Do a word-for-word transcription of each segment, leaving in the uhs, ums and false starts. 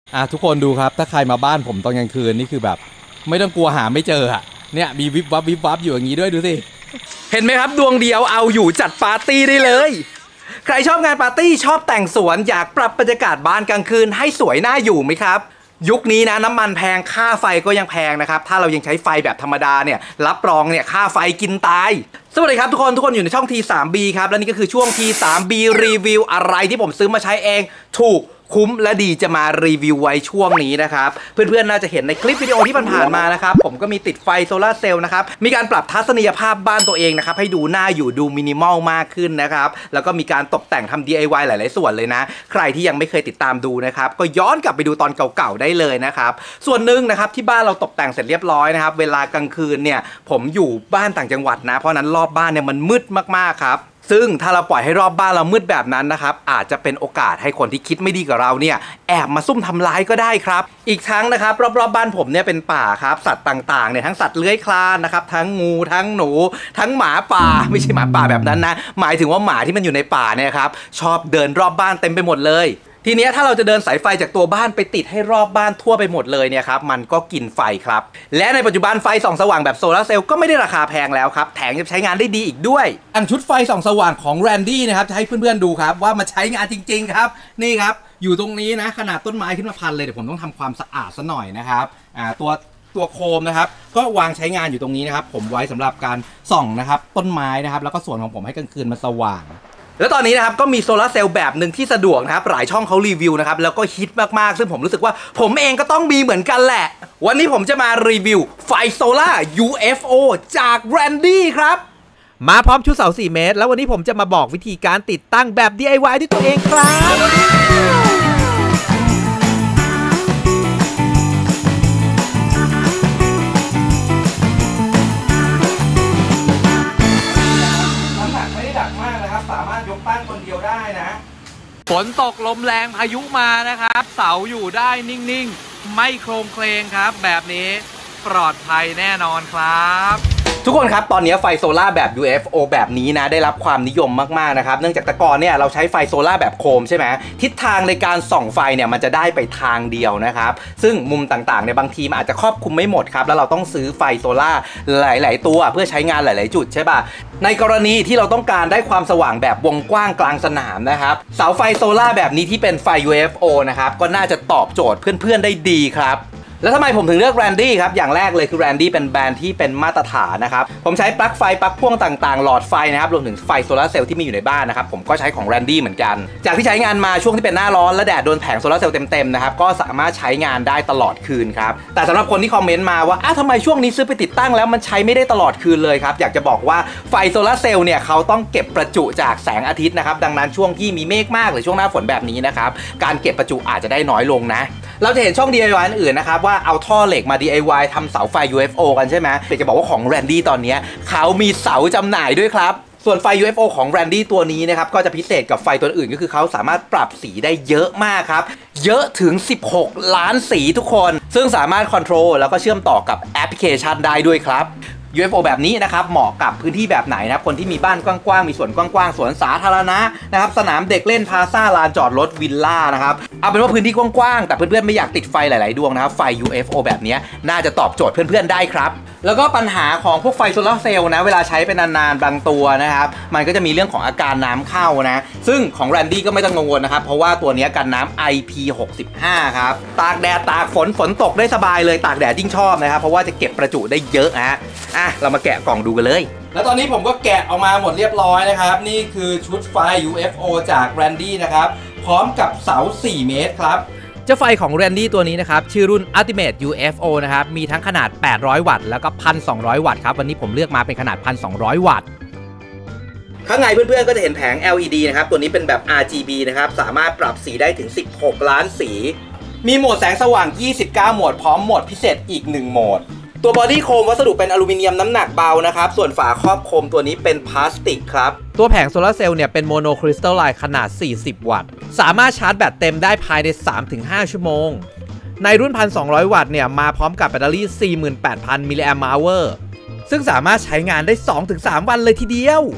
อ่ะทุกคนดูครับถ้าใครมาบ้านผมตอนกลางคืนนี่คือแบบไม่ต้องกลัวหาไม่เจออะเนี่ยมีวิบวับวิบวับอยู่อย่างนี้ด้วยดูสิเห็นไหมครับดวงเดียวเอาอยู่จัดปาร์ตี้ได้เลยใครชอบงานปาร์ตี้ชอบแต่งสวนอยากปรับบรรยากาศบ้านกลางคืนให้สวยน่าอยู่ไหมครับยุคนี้นะน้ำมันแพงค่าไฟก็ยังแพงนะครับถ้าเรายังใช้ไฟแบบธรรมดาเนี่ยรับรองเนี่ยค่าไฟกินตายสวัสดีครับทุกคนทุกคนอยู่ในช่อง ที ทรี บี ครับและนี่ก็คือช่วง ที ทรี บี รีวิวอะไรที่ผมซื้อมาใช้เองถูกคุ้มและดีจะมารีวิวไว้ช่วงนี้นะครับเพื่อนๆน่าจะเห็นในคลิปวิดีโอที่ผ่านๆมานะครับผมก็มีติดไฟโซลาร์เซลล์นะครับมีการปรับทัศนียภาพบ้านตัวเองนะครับให้ดูน่าอยู่ดูมินิมอลมากขึ้นนะครับแล้วก็มีการตกแต่งทำ ดี ไอ วาย หลายๆส่วนเลยนะใครที่ยังไม่เคยติดตามดูนะครับก็ย้อนกลับไปดูตอนเก่าๆได้เลยนะครับส่วนหนึ่งนะครับที่บ้านเราตกแต่งเสร็จเรียบร้อยนะครับเวลากลางคืนเนี่ยผมอยู่บ้านต่างจังหวัดนะเพราะนั้นรอบบ้านเนี่ยมันมืดมากๆครับซึ่งถ้าเราปล่อยให้รอบบ้านเรามืดแบบนั้นนะครับอาจจะเป็นโอกาสให้คนที่คิดไม่ดีกับเราเนี่ยแอบมาซุ่มทำร้ายก็ได้ครับอีกทั้งนะครับรอบๆ บ, บ้านผมเนี่ยเป็นป่าครับสัตว์ต่างๆเนี่ยทั้งสัตว์เลื้อยคลานนะครับทั้งงูทั้งหนูทั้งหมาป่าไม่ใช่หมาป่าแบบนั้นนะหมายถึงว่าหมาที่มันอยู่ในป่าเนี่ยครับชอบเดินรอบบ้านเต็มไปหมดเลยทีนี้ถ้าเราจะเดินสายไฟจากตัวบ้านไปติดให้รอบบ้านทั่วไปหมดเลยเนี่ยครับมันก็กินไฟครับและในปัจจุบันไฟส่องสว่างแบบโซลาร์เซลล์ก็ไม่ได้ราคาแพงแล้วครับแถมยังใช้งานได้ดีอีกด้วยอันชุดไฟส่องสว่างของ Randy นะครับจะให้เพื่อนๆดูครับว่ามันใช้งานจริงๆครับนี่ครับอยู่ตรงนี้นะขนาดต้นไม้ขึ้นมาพันเลยเดี๋ยวผมต้องทำความสะอาดซะหน่อยนะครับอ่าตัวตัวโคมนะครับก็วางใช้งานอยู่ตรงนี้นะครับผมไว้สำหรับการส่องนะครับต้นไม้นะครับแล้วก็ส่วนของผมให้กลางคืนมันสว่างแล้วตอนนี้นะครับก็มีโซลาร์เซลล์แบบหนึ่งที่สะดวกนะครับหลายช่องเขารีวิวนะครับแล้วก็ฮิตมากๆซึ่งผมรู้สึกว่าผมเองก็ต้องมีเหมือนกันแหละวันนี้ผมจะมารีวิวไฟโซล่า ยู เอฟ โอ จาก Randy ครับมาพร้อมชุดเสาสี่เมตรแล้ววันนี้ผมจะมาบอกวิธีการติดตั้งแบบ ดี ไอ วาย ด้วยตัวเองครับฝนตกลมแรงพายุมานะครับเสาอยู่ได้นิ่งๆไม่โครงเคลงครับแบบนี้ปลอดภัยแน่นอนครับทุกคนครับตอนนี้ไฟโซล่าแบบ ยู เอฟ โอ แบบนี้นะได้รับความนิยมมากๆนะครับเนื่องจากแต่ก่อนเนี่ยเราใช้ไฟโซล่าแบบโคมใช่ไหมทิศทางในการส่องไฟเนี่ยมันจะได้ไปทางเดียวนะครับซึ่งมุมต่างๆในบางทีมันอาจจะครอบคลุมไม่หมดครับแล้วเราต้องซื้อไฟโซล่าหลายๆตัวเพื่อใช้งานหลายๆจุดใช่ป่ะในกรณีที่เราต้องการได้ความสว่างแบบวงกว้างกลางสนามนะครับเสาไฟโซล่าแบบนี้ที่เป็นไฟ ยู เอฟ โอ นะครับก็น่าจะตอบโจทย์เพื่อนๆได้ดีครับแล้วทำไมผมถึงเลือก Randy ครับอย่างแรกเลยคือ Randy เป็นแบรนด์ที่เป็นมาตรฐานนะครับผมใช้ปลั๊กไฟปลั๊กพ่วงต่างๆหลอดไฟนะครับรวมถึงไฟโซลาร์เซลล์ที่มีอยู่ในบ้านนะครับผมก็ใช้ของ Randy เหมือนกันจากที่ใช้งานมาช่วงที่เป็นหน้าร้อนและแดดโดนแผงโซลาร์เซลล์เต็มๆนะครับก็สามารถใช้งานได้ตลอดคืนครับแต่สำหรับคนที่คอมเมนต์มาว่าอ้าวทำไมช่วงนี้ซื้อไปติดตั้งแล้วมันใช้ไม่ได้ตลอดคืนเลยครับอยากจะบอกว่าไฟโซลาร์เซลล์เนี่ยเขาต้องเก็บประจุจากแสงอาทิตย์นะครับดังนั้นช่วงที่มีเมฆมากหรือช่วงหน้าฝนแบบนี้นะครับการเก็บประจุอาจจะได้น้อยลงนะเราจะเห็นช่อง ดี ไอ วาย อื่นนะครับว่าเอาท่อเหล็กมา ดี ไอ วาย ทำเสาไฟ ยู เอฟ โอ กันใช่ไหมแต่จะบอกว่าของ Randy ตอนนี้เขามีเสาจำหน่ายด้วยครับส่วนไฟ ยู เอฟ โอ ของ Randy ตัวนี้นะครับก็จะพิเศษกับไฟตัวอื่นก็คือเขาสามารถปรับสีได้เยอะมากครับเยอะถึงสิบหกล้านสีทุกคนซึ่งสามารถคอนโทรลแล้วก็เชื่อมต่อกับแอปพลิเคชันได้ด้วยครับยู เอฟ โอ แบบนี้นะครับเหมาะกับพื้นที่แบบไหนนะครับคนที่มีบ้านกว้างๆมีสวนกว้างๆสวนสาธารณะนะครับสนามเด็กเล่นพาซ่าลานจอดรถวิลล่านะครับเอาเป็นว่าพื้นที่กว้างๆแต่เพื่อนๆไม่อยากติดไฟหลายๆดวงนะครับไฟ ยู เอฟ โอ แบบนี้น่าจะตอบโจทย์เพื่อนๆได้ครับแล้วก็ปัญหาของพวกไฟโซลาร์เซลล์นะเวลาใช้ไปนานๆบางตัวนะครับมันก็จะมีเรื่องของอาการน้ำเข้านะซึ่งของ Randy ก็ไม่ต้องกังวลนะครับเพราะว่าตัวนี้กันน้ำ ไอ พี หกสิบห้า ครับตากแดดตากฝนฝนตกได้สบายเลยตากแดดยิ่งชอบนะครับเพราะว่าจะเก็บประจุได้เยอะฮะอ่ะเรามาแกะกล่องดูกันเลยแล้วตอนนี้ผมก็แกะออกมาหมดเรียบร้อยนะครับนี่คือชุดไฟ ยู เอฟ โอ จาก Randy นะครับพร้อมกับเสาสี่เมตรครับเจ้าไฟของ Randy ตัวนี้นะครับชื่อรุ่น Ultimate ยู เอฟ โอ นะครับมีทั้งขนาดแปดร้อยวัตต์แล้วก็ หนึ่งพันสองร้อย วัตต์ครับวันนี้ผมเลือกมาเป็นขนาด หนึ่งพันสองร้อย วัตต์ข้างในเพื่อนๆก็จะเห็นแผง แอล อี ดี นะครับตัวนี้เป็นแบบ อาร์ จี บี นะครับสามารถปรับสีได้ถึงสิบหกล้านสีมีโหมดแสงสว่างยี่สิบเก้าโหมดพร้อมโหมดพิเศษอีกหนึ่งโหมดตัวบอดี้โคมวัสดุเป็นอลูมิเนียมน้ำหนักเบานะครับส่วนฝาครอบโคมตัวนี้เป็นพลาสติกครับตัวแผงโซลาร์เซลล์เนี่ยเป็นโมโนคริสตัลไลน์ขนาดสี่สิบวัตต์สามารถชาร์จแบตเต็มได้ภายใน สามถึงห้า ชั่วโมงในรุ่น หนึ่งพันสองร้อย วัตต์เนี่ยมาพร้อมกับแบตเตอรี่ สี่หมื่นแปดพัน มิลลิแอมป์อาวอร์ซึ่งสามารถใช้งานได้ สองถึงสาม วันเลยทีเดียว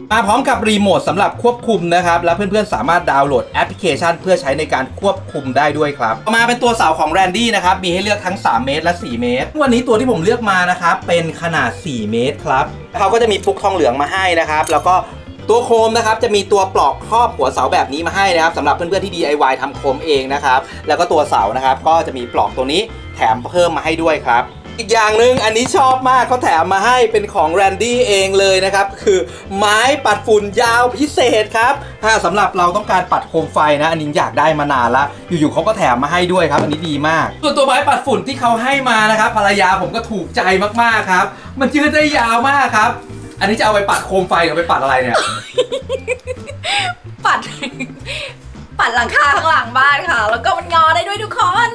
มาพร้อมกับรีโมทสำหรับควบคุมนะครับและเพื่อนๆสามารถดาวน์โหลดแอปพลิเคชันเพื่อใช้ในการควบคุมได้ด้วยครับต่อมาเป็นตัวเสาของ Randy นะครับมีให้เลือกทั้งสามเมตรและสี่เมตรวันนี้ตัวที่ผมเลือกมานะครับเป็นขนาดสี่เมตรครับเขาก็จะมีปลุกทองเหลืองมาให้นะครับแล้วก็ตัวโคมนะครับจะมีตัวปลอกครอบหัวเสาแบบนี้มาให้นะครับสำหรับเพื่อนๆที่ ดี ไอ วาย ทำโคมเองนะครับแล้วก็ตัวเสานะครับก็จะมีปลอกตัวนี้แถมเพิ่มมาให้ด้วยครับอีกอย่างหนึ่งอันนี้ชอบมากเขาแถมมาให้เป็นของ Randy เองเลยนะครับคือไม้ปัดฝุ่นยาวพิเศษครับถ้าสำหรับเราต้องการปัดโคมไฟนะอันนี้อยากได้มานานละอยู่ๆเขาก็แถมมาให้ด้วยครับอันนี้ดีมากส่วนตัวไม้ปัดฝุ่นที่เขาให้มานะครับภรรยาผมก็ถูกใจมากๆครับมันยืดได้ยาวมากครับอันนี้จะเอาไปปัดโคมไฟหรือไปปัดอะไรเนี่ยปัด ปัดหลังคาข้างหลังบ้านค่ะแล้วก็มันงอได้ด้วยทุกคน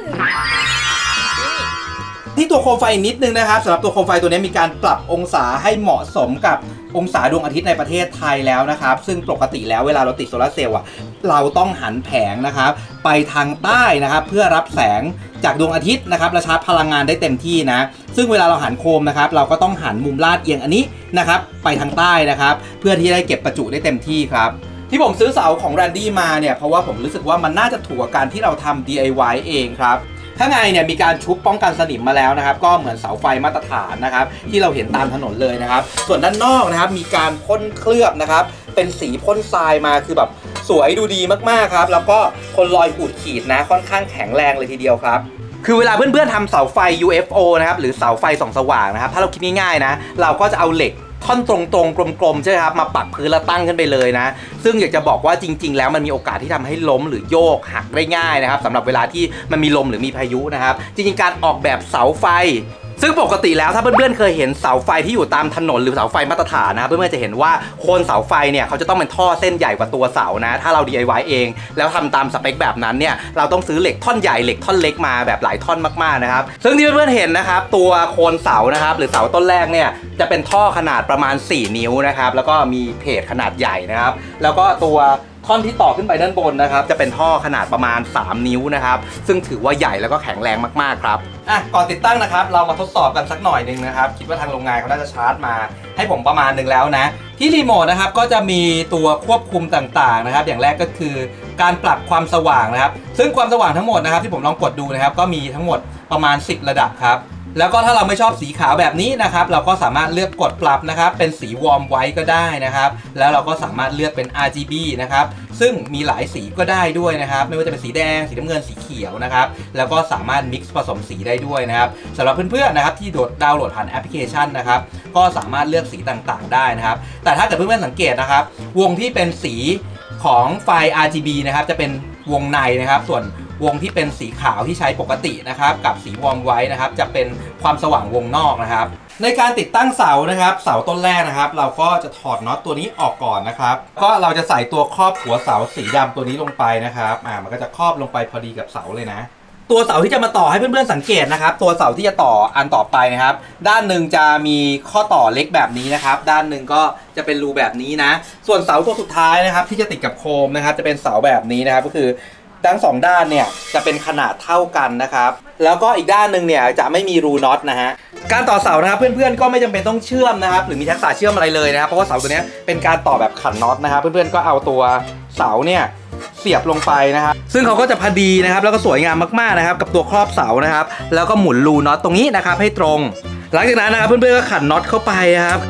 ที่ตัวโคมไฟนิดนึงนะครับสำหรับตัวโคมไฟตัวนี้มีการปรับองศาให้เหมาะสมกับองศาดวงอาทิตย์ในประเทศไทยแล้วนะครับซึ่งปกติแล้วเวลาเราติดโซลาร์เซลล์อ่ะเราต้องหันแผงนะครับไปทางใต้นะครับเพื่อรับแสงจากดวงอาทิตย์นะครับและชาร์จพลังงานได้เต็มที่นะซึ่งเวลาเราหันโคมนะครับเราก็ต้องหันมุมลาดเอียงอันนี้นะครับไปทางใต้นะครับเพื่อที่จะได้เก็บประจุได้เต็มที่ครับที่ผมซื้อเสาของ Randy มาเนี่ยเพราะว่าผมรู้สึกว่ามันน่าจะถูกกับการที่เราทำ ดี ไอ วาย เองครับข้างในเนี่ยมีการชุบป้องกันสนิมมาแล้วนะครับก็เหมือนเสาไฟมาตรฐานนะครับที่เราเห็นตามถนนเลยนะครับส่วนด้านนอกนะครับมีการพ่นเคลือบนะครับเป็นสีพ่นทรายมาคือแบบสวยดูดีมากๆครับแล้วก็คนรอยขูดขีดนะค่อนข้างแข็งแรงเลยทีเดียวครับคือเวลาเพื่อนๆทำเสาไฟ ยู เอฟ โอ นะครับหรือเสาไฟส่องสว่างนะครับถ้าเราคิดง่ายๆนะเราก็จะเอาเหล็กท่อนตรงๆกลมๆใช่ไหมครับมาปักพื้นแล้วตั้งขึ้นไปเลยนะซึ่งอยากจะบอกว่าจริงๆแล้วมันมีโอกาสที่ทำให้ล้มหรือโยกหักได้ง่ายนะครับสำหรับเวลาที่มันมีลมหรือมีพายุนะครับจริงๆการออกแบบเสาไฟซึ่งปกติแล้วถ้าเพื่อนๆเคยเห็นเสาไฟที่อยู่ตามถนนหรือเสาไฟมาตรฐานนะเพื่อนๆจะเห็นว่าโคนเสาไฟเนี่ยเขาจะต้องเป็นท่อเส้นใหญ่กว่าตัวเสานะถ้าเรา ดี ไอ วาย เองแล้วทำตามสเปคแบบนั้นเนี่ยเราต้องซื้อเหล็กท่อนใหญ่เหล็กท่อนเล็กมาแบบหลายท่อนมากๆนะครับซึ่งที่เพื่อนๆเห็นนะครับตัวโคนเสานะครับหรือเสาต้นแรกเนี่ยจะเป็นท่อขนาดประมาณสี่นิ้วนะครับแล้วก็มีเพจขนาดใหญ่นะครับแล้วก็ตัวท่อนที่ต่อขึ้นไปด้านบนนะครับจะเป็นท่อขนาดประมาณสามนิ้วนะครับซึ่งถือว่าใหญ่แล้วก็แข็งแรงมากๆครับอ่ะก่อนติดตั้งนะครับเรามาทดสอบกันสักหน่อยหนึ่งนะครับคิดว่าทางโรงงานเขาน่าจะชาร์จมาให้ผมประมาณหนึ่งแล้วนะที่รีโมทนะครับก็จะมีตัวควบคุมต่างๆนะครับอย่างแรกก็คือการปรับความสว่างนะครับซึ่งความสว่างทั้งหมดนะครับที่ผมลองกดดูนะครับก็มีทั้งหมดประมาณสิบระดับครับแล้วก็ถ้าเราไม่ชอบสีขาวแบบนี้นะครับเราก็สามารถเลือกกดปรับนะครับเป็นสีวอร์มไว้ก็ได้นะครับแล้วเราก็สามารถเลือกเป็น อาร์ จี บี นะครับซึ่งมีหลายสีก็ได้ด้วยนะครับไม่ว่าจะเป็นสีแดงสีน้ำเงินสีเขียวนะครับแล้วก็สามารถมิกซ์ผสมสีได้ด้วยนะครับสำหรับเพื่อนๆนะครับที่โหลดดาวน์โหลดผ่านแอปพลิเคชันนะครับก็สามารถเลือกสีต่างๆได้นะครับแต่ถ้าเกิดเพื่อนๆสังเกตนะครับวงที่เป็นสีของไฟ อาร์ จี บี นะครับจะเป็นวงในนะครับส่วนวงที่เป็นสีขาวที่ใช้ปกตินะครับกับสีวอร์มไว้นะครับจะเป็นความสว่างวงนอกนะครับในการติดตั้งเสานะครับเสาต้นแรกนะครับเราก็จะถอดน็อตตัวนี้ออกก่อนนะครับก็เราจะใส่ตัวครอบหัวเสาสีดำตัวนี้ลงไปนะครับอ่ามันก็จะครอบลงไปพอดีกับเสาเลยนะตัวเสาที่จะมาต่อให้เพื่อนๆสังเกตนะครับตัวเสาที่จะต่ออันต่อไปนะครับด้านหนึ่งจะมีข้อต่อเล็กแบบนี้นะครับด้านหนึ่งก็จะเป็นรูแบบนี้นะส่วนเสาตัวสุดท้ายนะครับที่จะติดกับโคมนะครับจะเป็นเสาแบบนี้นะครับก็คือทั้งสองด้านเนี่ยจะเป็นขนาดเท่ากันนะครับแล้วก็อีกด้านหนึ่งเนี่ยจะไม่มีรูน็อตนะฮะการต่อเสานะครับเพื่อนๆก็ไม่จำเป็นต้องเชื่อมนะครับหรือมีทักษะเชื่อมอะไรเลยนะครับเพราะว่าเสาตัวนี้เป็นการต่อแบบขันน็อตนะครับเพื่อนๆก็เอาตัวเสาเนี่ยเสียบลงไปนะครับซึ่งเขาก็จะพอดีนะครับแล้วก็สวยงามมากๆนะครับกับตัวครอบเสานะครับแล้วก็หมุนรูน็อตตรงนี้นะครับให้ตรงหลังจากนั้นนะครับเพื่อนๆก็ขันน็อตเข้าไปครับ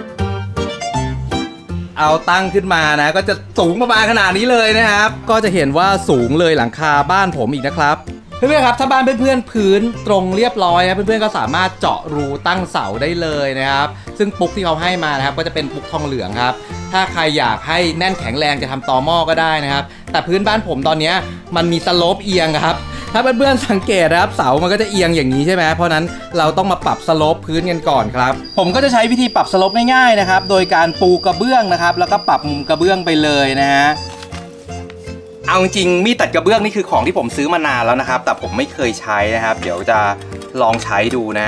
เอาตั้งขึ้นมานะก็จะสูงประมาณขนาดนี้เลยนะครับก็จะเห็นว่าสูงเลยหลังคาบ้านผมอีกนะครับเพื่อนๆครับถ้าบ้านเพื่อนๆพื้นตรงเรียบร้อยนะเพื่อนๆก็สามารถเจาะรูตั้งเสาได้เลยนะครับซึ่งปุ๊กที่เขาให้มานะครับก็จะเป็นปุ๊กทองเหลืองครับถ้าใครอยากให้แน่นแข็งแรงจะทำตอหม้อก็ได้นะครับแต่พื้นบ้านผมตอนนี้มันมีสโลปเอียงครับถ้าเพื่อนๆสังเกตนะครับเสามันก็จะเอียงอย่างนี้ใช่ไหมเพราะนั้นเราต้องมาปรับสโลปพื้นกันก่อนครับผมก็จะใช้วิธีปรับสโลปง่ายๆนะครับโดยการปูกระเบื้องนะครับแล้วก็ปรับมุมกระเบื้องไปเลยนะฮะเอาจริงมีดตัดกระเบื้องนี่คือของที่ผมซื้อมานานแล้วนะครับแต่ผมไม่เคยใช้นะครับเดี๋ยวจะลองใช้ดูนะ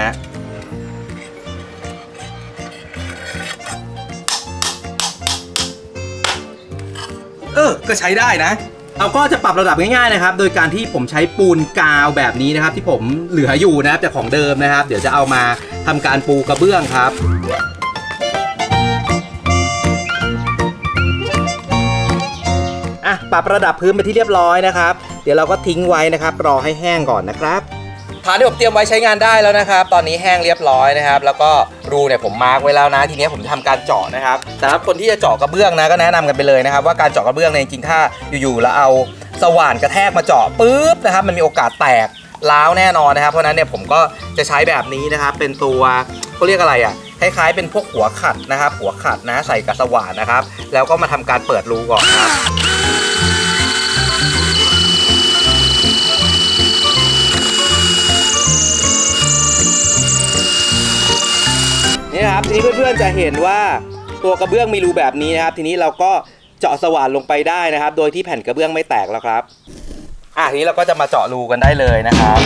เออก็ใช้ได้นะเราก็จะปรับระดับง่ายๆนะครับโดยการที่ผมใช้ปูนกาวแบบนี้นะครับที่ผมเหลืออยู่นะครับจากของเดิมนะครับเดี๋ยวจะเอามาทำการปูกระเบื้องครับปรับระดับพื้นไปที่เรียบร้อยนะครับเดี๋ยวเราก็ทิ้งไว้นะครับรอให้แห้งก่อนนะครับฐานที่ผมเตรียมไว้ใช้งานได้แล้วนะครับตอนนี้แห้งเรียบร้อยนะครับแล้วก็รูเนี่ยผมมาร์กไว้แล้วนะทีนี้ผมจะทำการเจาะนะครับสำหรับคนที่จะเจาะกระเบื้องนะก็แนะนำกันไปเลยนะครับว่าการเจาะกระเบื้องเนี่ยจริงๆถ้าอยู่ๆแล้วเอาสว่านกระแทกมาเจาะปุ๊บนะครับมันมีโอกาสแตกร้าวแน่นอนนะครับเพราะนั้นเนี่ยผมก็จะใช้แบบนี้นะครับเป็นตัวเขาเรียกอะไรอ่ะคล้ายๆเป็นพวกหัวขัดนะครับหัวขัดนะใส่กับสว่านนะครับแล้วก็มาทำการเปิดรูก่อนครับนี่นะครับทีนี้เพื่อนๆจะเห็นว่าตัวกระเบื้องมีรูแบบนี้นะครับทีนี้เราก็เจาะสว่านลงไปได้นะครับโดยที่แผ่นกระเบื้องไม่แตกแล้วครับอ่ะทีนี้เราก็จะมาเจาะรูกันได้เลยนะครับ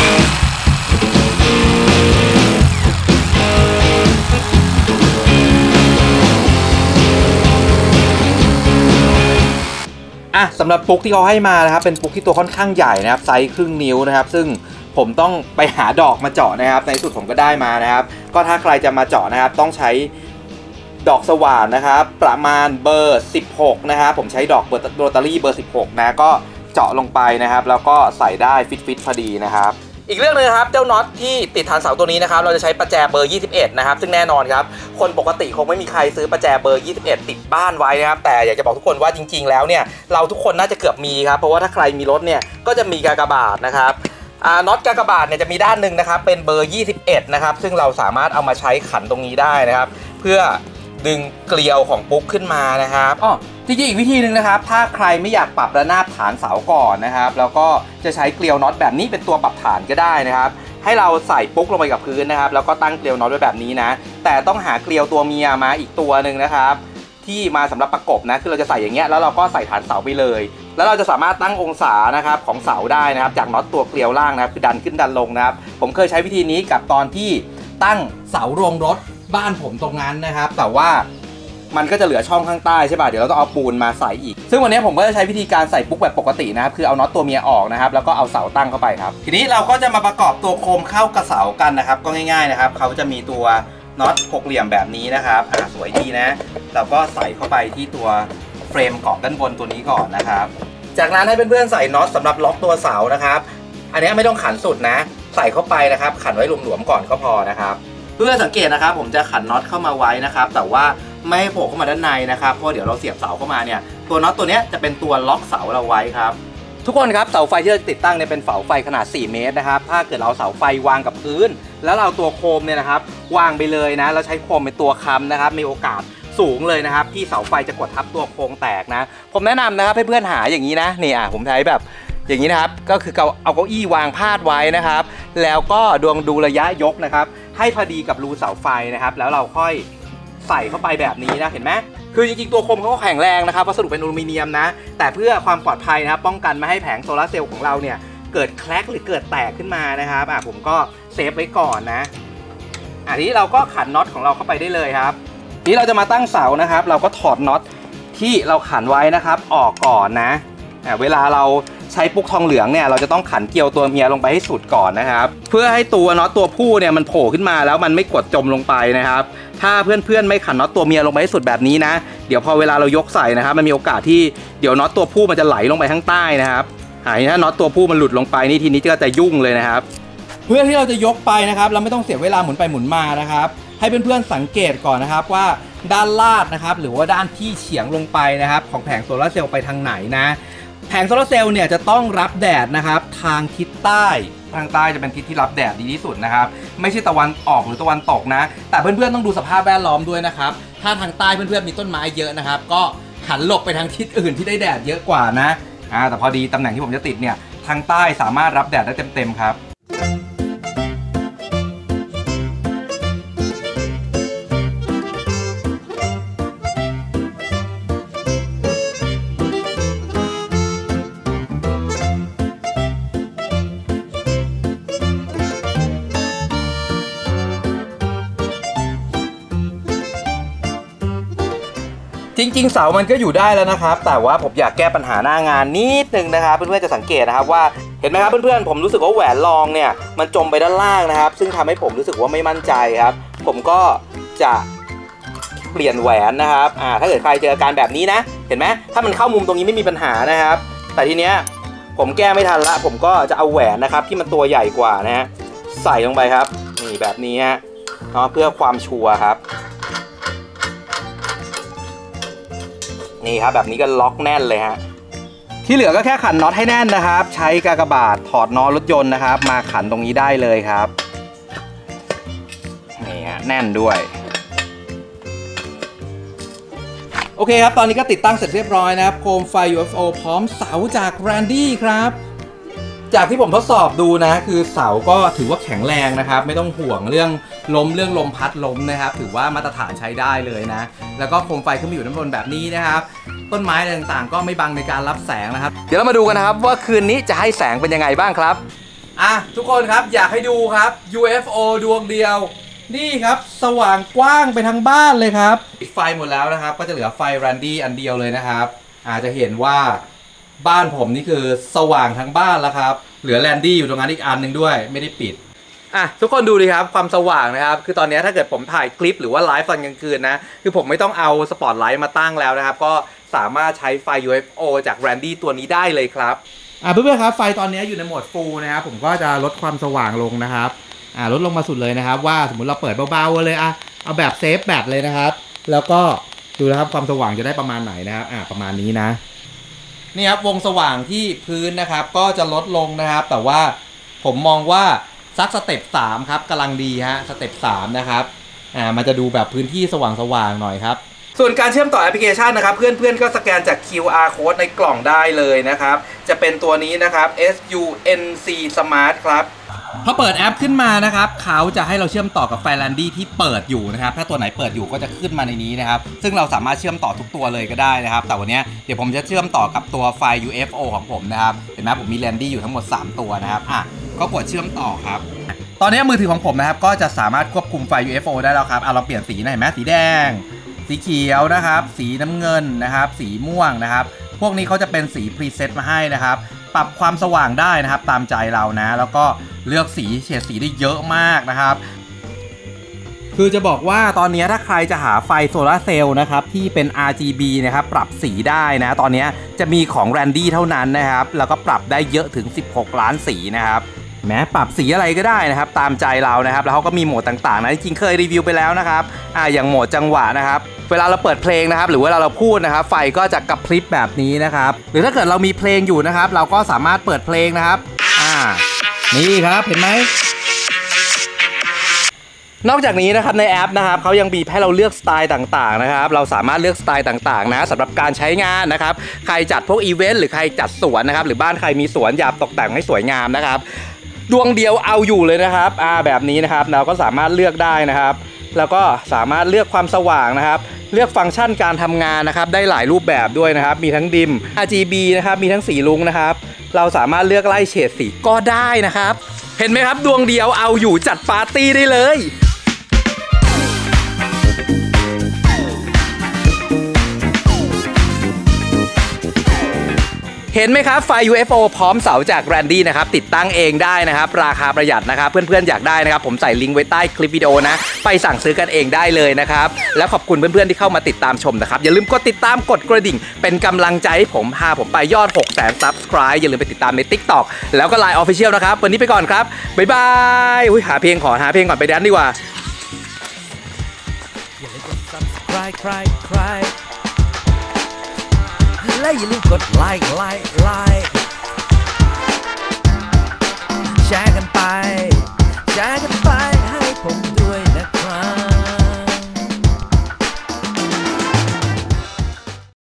อ่ะสำหรับปุ๊กที่เขาให้มานะครับเป็นปุ๊กที่ตัวค่อนข้างใหญ่นะครับไซส์ครึ่งนิ้วนะครับซึ่งผมต้องไปหาดอกมาเจาะนะครับในสุดผมก็ได้มานะครับก็ถ้าใครจะมาเจาะนะครับต้องใช้ดอกสว่านนะครับประมาณเบอร์สิบหกนะครับผมใช้ดอกเบอร์โรตารี่เบอร์สิบหกนะก็เจาะลงไปนะครับแล้วก็ใส่ได้ฟิตฟิตพอดีนะครับอีกเรื่องนึงครับเจ้าน็อตที่ติดฐานเสาตัวนี้นะครับเราจะใช้ประแจเบอร์ยี่สิบเอ็ดนะครับซึ่งแน่นอนครับคนปกติคงไม่มีใครซื้อประแจเบอร์ยี่สิบเอ็ดติดบ้านไว้นะครับแต่อยากจะบอกทุกคนว่าจริงๆแล้วเนี่ยเราทุกคนน่าจะเกือบมีครับเพราะว่าถ้าใครมีรถเนี่ยก็จะมีกากบาทนะครับอ่าน็อตกากบาทเนี่ยจะมีด้านหนึ่งนะครับเป็นเบอร์ยี่สิบเอ็ดนะครับซึ่งเราสามารถเอามาใช้ขันตรงนี้ได้นะครับเพื่อดึงเกลียวของปุ๊กขึ้นมานะครับอ๋อจริงๆอีกวิธีหนึ่งนะครับถ้าใครไม่อยากปรับระนาบฐานเสาก่อนนะครับแล้วก็จะใช้เกลียวน็อตแบบนี้เป็นตัวปรับฐานก็ได้นะครับให้เราใส่ปุ๊กลงไปกับพื้นนะครับแล้วก็ตั้งเกลียวน็อตไว้แบบนี้นะแต่ต้องหาเกลียวตัวเมียมาอีกตัวหนึ่งนะครับที่มาสำหรับประกบนะคือเราจะใส่อย่างเงี้ยแล้วเราก็ใส่ฐานเสาไปเลยแล้วเราจะสามารถตั้งองศานะครับของเสาได้นะครับจากน็อตตัวเกลียวล่างนะครับคือดันขึ้นดันลงนะครับผมเคยใช้วิธีนี้กับตอนที่ตั้งเสาโรงรถบ้านผมตรงนั้นนะครับแต่ว่ามันก็จะเหลือช่องข้างใต้ใช่ป่ะเดี๋ยวเราต้องเอาปูนมาใส่อีกซึ่งวันนี้ผมก็จะใช้วิธีการใส่ปุ๊กแบบปกตินะครับคือเอาน็อตตัวเมียออกนะครับแล้วก็เอาเสาตั้งเข้าไปครับทีนี้เราก็จะมาประกอบตัวโคมเข้ากับเสากันนะครับก็ง่ายๆนะครับเขาจะมีตัวน็อตหกเหลี่ยมแบบนี้นะครับอ่าสวยดีนะเราก็ใส่เข้าไปที่ตัวเฟรมเกาะด้านบนตัวนี้ก่อนนะครับจากนั้นให้เพื่อนๆใส่น็อตสำหรับล็อกตัวเสานะครับอันนี้ไม่ต้องขันสุดนะใส่เข้าไปนะครับขันไว้หลวมๆก่อนก็พอนะครับเพื่อสังเกตนะครับผมจะขันน็อตเข้ามาไว้นะครับแต่ว่าไม่ให้โผล่เข้ามาด้านในนะครับเพราะเดี๋ยวเราเสียบเสาเข้ามาเนี่ยตัวน็อตตัวนี้จะเป็นตัวล็อกเสาเราไว้ครับทุกคนครับเสาไฟที่เราติดตั้งเนี่ยเป็นเสาไฟขนาดสี่เมตรนะครับถ้าเกิดเราเสาไฟวางกับพื้นแล้วเราตัวโคมเนี่ยนะครับวางไปเลยนะเราใช้โคมเป็นตัวค้ำนะครับมีโอกาสสูงเลยนะครับที่เสาไฟจะกดทับตัวโครงแตกนะผมแนะนำนะครับให้เพื่อนหาอย่างนี้นะนี่อ่ะผมใช้แบบอย่างนี้นะครับก็คือเอาเก้าอี้วางพาดไว้นะครับแล้วก็ดวงดูระยะยกนะครับให้พอดีกับรูเสาไฟนะครับแล้วเราค่อยใส่เข้าไปแบบนี้นะเห็นไหมคือจริงๆตัวโคมเขาก็แข็งแรงนะครับวัสดุเป็นอลูมิเนียมนะแต่เพื่อความปลอดภัยนะครับป้องกันไม่ให้แผงโซลาร์เซลล์ของเราเนี่ยเกิดแคลกหรือเกิดแตกขึ้นมานะครับอ่ะผมก็เซฟไว้ก่อนนะอันนี้เราก็ขันน็อตของเราเข้าไปได้เลยครับทีนี้เราจะมาตั้งเสานะครับเราก็ถอดน็อตที่เราขันไว้นะครับออกก่อนนะอ่ะเวลาเราใช้ปุ๊กทองเหลืองเนี่ยเราจะต้องขันเกลียวตัวเมียลงไปให้สุดก่อนนะครับเพื่อให้ตัวน็อตตัวผู้เนี่ยมันโผล่ขึ้นมาแล้วมันไม่กดจมลงไปนะครับถ้าเพื่อนๆไม่ขันน็อตตัวเมียลงไปให้สุดแบบนี้นะเดี๋ยวพอเวลาเรายกใส่นะครับมันมีโอกาสที่เดี๋ยวน็อตตัวผู้มันจะไหลลงไปข้างใต้นะครับหายถ้าน็อตตัวผู้มันหลุดลงไปนี่ทีนี้ก็จะยุ่งเลยนะครับเพื่อที่เราจะยกไปนะครับเราไม่ต้องเสียเวลาหมุนไปหมุนมานะครับให้เพื่อนๆสังเกตก่อนนะครับว่าด้านลาดนะครับหรือว่าด้านที่เฉียงลงไปนะครับของแผงโซลาร์เซลล์ไปทางไหนนะแผงโซลาร์เซลล์เนี่ยจะต้องรับแดดนะครับทางทิศใต้ทางใต้จะเป็นทิศที่รับแดดดีที่สุดนะครับไม่ใช่ตะวันออกหรือตะวันตกนะแต่เพื่อนๆต้องดูสภาพแวดล้อมด้วยนะครับถ้าทางใต้เพื่อนๆมีต้นไม้เยอะนะครับก็หันหลบไปทางทิศอื่นที่ได้แดดเยอะกว่านะอ่าแต่พอดีตำแหน่งที่ผมจะติดเนี่ยทางใต้สามารถรับแดดได้เต็มๆครับ จริงๆเสามันก็อยู่ได้แล้วนะครับแต่ว่าผมอยากแก้ปัญหาหน้างานนิดนึงนะครับเพื่อนๆจะสังเกตนะครับว่าเห็นไหมครับเพื่อนๆผมรู้สึกว่าแหวนรองเนี่ยมันจมไปด้านล่างนะครับซึ่งทำให้ผมรู้สึกว่าไม่มั่นใจครับผมก็จะเปลี่ยนแหวนนะครับอ่าถ้าเกิดใครเจออาการแบบนี้นะเห็นไหมถ้ามันเข้ามุมตรงนี้ไม่มีปัญหานะครับแต่ทีเนี้ยผมแก้ไม่ทันละผมก็จะเอาแหวนนะครับที่มันตัวใหญ่กว่านะฮะใส่ลงไปครับนี่แบบนี้ฮะเนาะเพื่อความชัวร์ครับนี่ครับแบบนี้ก็ล็อกแน่นเลยฮะที่เหลือก็แค่ขันน็อตให้แน่นนะครับใช้กากบาทถอดน็อตรถยนต์นะครับมาขันตรงนี้ได้เลยครับนี่ฮะแน่นด้วยโอเคครับตอนนี้ก็ติดตั้งเสร็จเรียบร้อยนะครับโคมไฟ ยู เอฟ โอ พร้อมเสาจาก Randy ครับจากที่ผมทดสอบดูนะคือเสาก็ถือว่าแข็งแรงนะครับไม่ต้องห่วงเรื่องล้มเรื่องลมพัดล้มนะครับถือว่ามาตรฐานใช้ได้เลยนะแล้วก็โคมไฟขึ้นมาอยู่ด้านบนแบบนี้นะครับต้นไม้ต่างๆก็ไม่บังในการรับแสงนะครับเดี๋ยวเรามาดูกันนะครับว่าคืนนี้จะให้แสงเป็นยังไงบ้างครับอ่ะทุกคนครับอยากให้ดูครับ ยู เอฟ โอ ดวงเดียวนี่ครับสว่างกว้างไปทั้งบ้านเลยครับปิดไฟหมดแล้วนะครับก็จะเหลือไฟ Randy อันเดียวเลยนะครับอาจจะเห็นว่าบ้านผมนี่คือสว่างทั้งบ้านแล้วครับเหลือ Randy อยู่ตรงนั้นอีกอันหนึ่งด้วยไม่ได้ปิดอ่ะทุกคนดูดิครับความสว่างนะครับคือตอนนี้ถ้าเกิดผมถ่ายคลิปหรือว่าไลฟ์ตอนกลางคืนนะคือผมไม่ต้องเอาสปอตไลท์มาตั้งแล้วนะครับก็สามารถใช้ไฟ ยู เอฟ โอ จาก Randy ตัวนี้ได้เลยครับอ่ะเพื่อนๆครับไฟตอนนี้อยู่ในโหมด Full นะครับผมก็จะลดความสว่างลงนะครับอ่าลดลงมาสุดเลยนะครับว่าสมมุติเราเปิดเบาๆเลยอ่ะเอาแบบเซฟแบตเลยนะครับแล้วก็ดูนะครับความสว่างจะได้ประมาณไหนนะครับอ่าประมาณนี้นะนี่ครับวงสว่างที่พื้นนะครับก็จะลดลงนะครับแต่ว่าผมมองว่าสักสเต็ปสามครับกำลังดีฮะสเต็ปสามนะครับอ่ามันจะดูแบบพื้นที่สว่างๆหน่อยครับส่วนการเชื่อมต่อแอปพลิเคชันนะครับเพื่อนๆก็สแกนจาก คิว อาร์ Code ในกล่องได้เลยนะครับจะเป็นตัวนี้นะครับ เอส ยู เอ็น ซี Smart ครับพอเปิดแอปขึ้นมานะครับเขาจะให้เราเชื่อมต่อกับไฟ Randy ที่เปิดอยู่นะครับถ้าตัวไหนเปิดอยู่ก็จะขึ้นมาในนี้นะครับซึ่งเราสามารถเชื่อมต่อทุกตัวเลยก็ได้นะครับแต่วันนี้เดี๋ยวผมจะเชื่อมต่อกับตัวไฟ ยู เอฟ โอ ของผมนะครับเห็นไหมผมมี Randy อยู่ทั้งหมดสามตัวนะครับอ่ะก็กดเชื่อมต่อครับตอนนี้มือถือของผมนะครับก็จะสามารถควบคุมไฟ ยู เอฟ โอ ได้แล้วครับอ่ะเราเปลี่ยนสีนะเห็นไหมสีแดงสีเขียวนะครับสีน้ำเงินนะครับสีม่วงนะครับพวกนี้เขาจะเป็นสีพรีเซตมาให้นะครับปรับความสว่างได้นะครับตามใจเรานะแล้วก็เลือกสีเฉดสีได้เยอะมากนะครับคือจะบอกว่าตอนนี้ถ้าใครจะหาไฟโซลาร์เซลล์นะครับที่เป็น อาร์ จี บี นะครับปรับสีได้นะตอนนี้จะมีของ Randy เท่านั้นนะครับแล้วก็ปรับได้เยอะถึงสิบหกล้านสีนะครับแม้ปรับสีอะไรก็ได้นะครับตามใจเรานะครับแล้วเขาก็มีโหมดต่างๆนะจริงๆเคยรีวิวไปแล้วนะครับอ่าอย่างโหมดจังหวะนะครับเวลาเราเปิดเพลงนะครับหรือเวลาเราพูดนะครับไฟก็จะกระพริบแบบนี้นะครับหรือถ้าเกิดเรามีเพลงอยู่นะครับเราก็สามารถเปิดเพลงนะครับอ่านี่ครับเห็นไหมนอกจากนี้นะครับในแอปนะครับเขายังมีให้เราเลือกสไตล์ต่างๆนะครับเราสามารถเลือกสไตล์ต่างๆนะสำหรับการใช้งานนะครับใครจัดพวกอีเวนต์หรือใครจัดสวนนะครับหรือบ้านใครมีสวนอยากตกแต่งให้สวยงามนะครับดวงเดียวเอาอยู่เลยนะครับอ่าแบบนี้นะครับเราก็สามารถเลือกได้นะครับแล้วก็สามารถเลือกความสว่างนะครับเลือกฟังก์ชันการทำงานนะครับได้หลายรูปแบบด้วยนะครับมีทั้งดิม อาร์ จี บี นะครับมีทั้งสีรุ้งนะครับเราสามารถเลือกไล่เฉดสีก็ได้นะครับเห็นไหมครับดวงเดียวเอาอยู่จัดปาร์ตี้ได้เลยเห็นไหมครับไฟ ยู เอฟ โอ พร้อมเสาจาก Randy นะครับติดตั้งเองได้นะครับราคาประหยัดนะครับเพื่อนๆอยากได้นะครับผมใส่ลิงก์ไว้ใต้คลิปวิดีโอนะไปสั่งซื้อกันเองได้เลยนะครับแล้วขอบคุณเพื่อนๆที่เข้ามาติดตามชมนะครับอย่าลืมกดติดตามกดกระดิ่งเป็นกำลังใจให้ผมพาผมไปยอด หกแสน ซับสไครบ์ อย่าลืมไปติดตามใน ติ๊กต็อก แล้วก็ ไลน์ Official นะครับวันนี้ไปก่อนครับบ๊ายบายอุ้ยหาเพลงขอหาเพลงก่อนไปแดนดีกว่าอย่าลืมกด ซับสไครบ์ ใครใครและอย่าลืมกดไลค์ไลค์ไลค์แชร์กัน